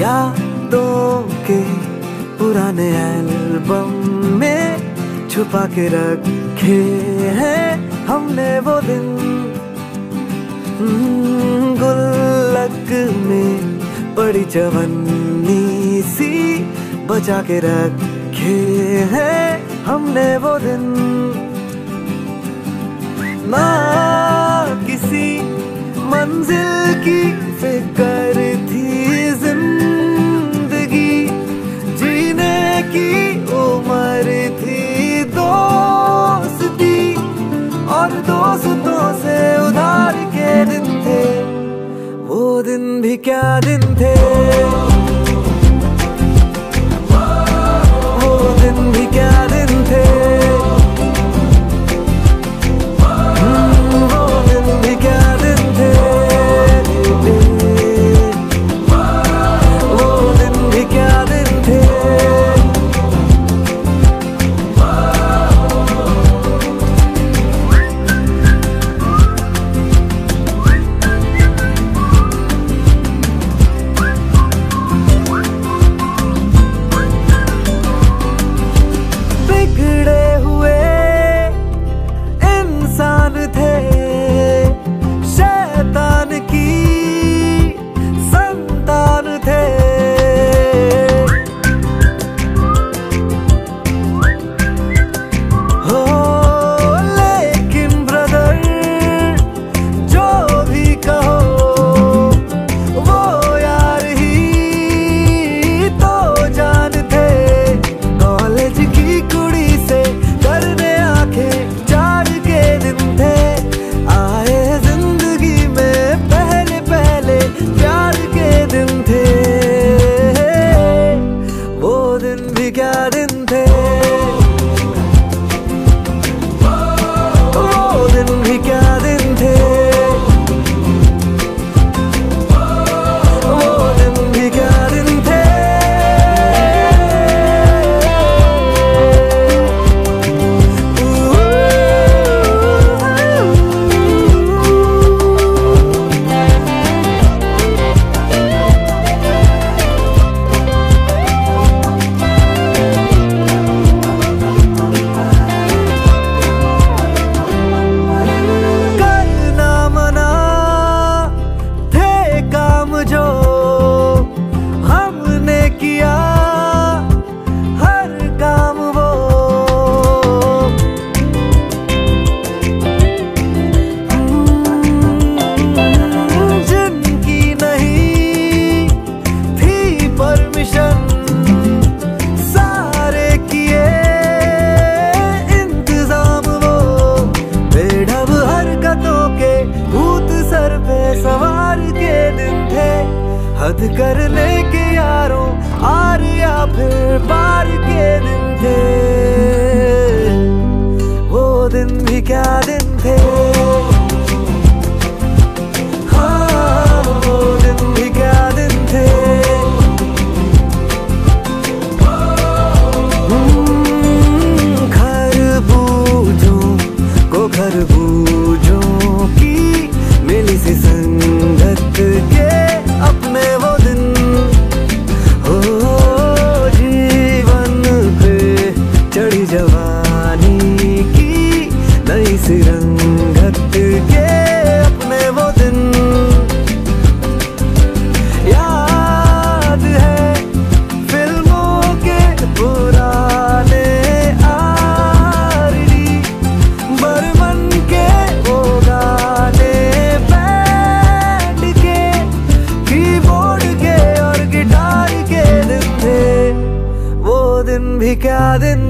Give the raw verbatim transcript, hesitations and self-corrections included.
यादों के पुराने एल्बम में छुपा के रखे हैं हमने वो दिन। गुल्लक में बड़ी चवन्नी सी बचा के रखे हैं हमने वो दिन। ना किसी मंजिल की फिक्र थी, जिंदगी जीने की उम्र थी। दोस्ती और दोस्तों से उधार के दिन थे, वो दिन भी क्या दिन थे। वो दिन भी क्या दिन थे। वो दिन भी क्या दिन थे। वो दिन भी क्या दिन थे। बिगड़े हुए इंसान थे, शैतान की संतान थे। हो लेकिन ब्रदर जो भी कहो, वो यार ही तो जान थे। कॉलेज की कुड़ी से करने आंखें चार के दिन थे। आए जिंदगी में पहले पहले प्यार के दिन थे। वो दिन भी क्या दिन थे। वो दिन भी क्या दिन थे। वो दिन भी क्या दिन थे। करना मना थे काम जो हमने किया, हर काम वो। जिनकी नहीं थी परमिशन, सारे किए इंतजाम वो। बेढब हरकतों के भूत सर पे सवार के दिन थे। हद करने के यारों आर या फिर पार के दिन थे। वो दिन भी क्या दिन थे। हाँ, वो दिन भी क्या दिन थे। हम्म, खरबूजों को खरबूजों की मिली सी संगत के अपने वो दिन। हो जीवन पे चढ़ी जवानी की नई सी रंगत के अपने वो दिन। याद है फिल्मों के पुराने आरडी बर्मन के वो गाने, बैंड के कीबोर्ड के और गिटार के दिन थे। वो दिन भी क्या दिन